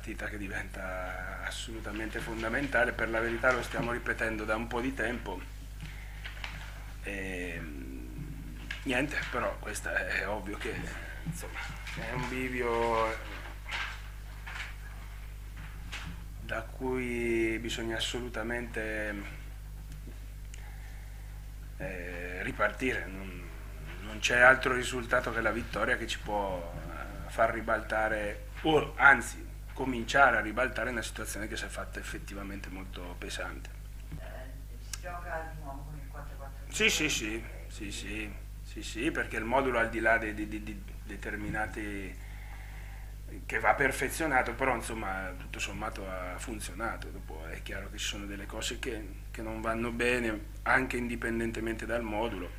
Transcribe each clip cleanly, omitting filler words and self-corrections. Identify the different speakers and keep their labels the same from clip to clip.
Speaker 1: partita che diventa assolutamente fondamentale. Per la verità lo stiamo ripetendo da un po' di tempo. E, niente, però questo è ovvio che insomma, è un bivio da cui bisogna assolutamente ripartire. Non c'è altro risultato che la vittoria che ci può far ribaltare, o anzi cominciare a ribaltare una situazione che si è fatta effettivamente molto pesante.
Speaker 2: Si gioca di nuovo con il 4-4-2?
Speaker 1: Sì, sì, sì, sì, sì, sì, sì, perché il modulo, al di là di determinati, che va perfezionato, però insomma tutto sommato ha funzionato. Dopo è chiaro che ci sono delle cose che non vanno bene anche indipendentemente dal modulo,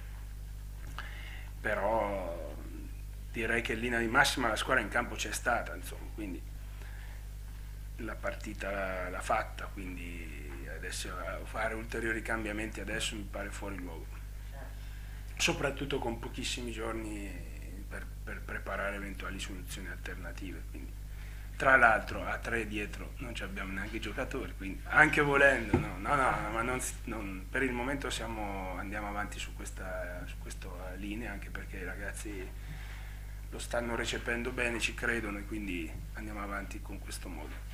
Speaker 1: però direi che in linea di massima la squadra in campo c'è stata, insomma, quindi la partita l'ha fatta, quindi adesso fare ulteriori cambiamenti adesso mi pare fuori luogo, soprattutto con pochissimi giorni per preparare eventuali soluzioni alternative. Quindi, tra l'altro a tre dietro non ci abbiamo neanche i giocatori, quindi anche volendo, no, ma per il momento andiamo avanti su questa linea, anche perché i ragazzi lo stanno recependo bene, ci credono, e quindi andiamo avanti con questo modo.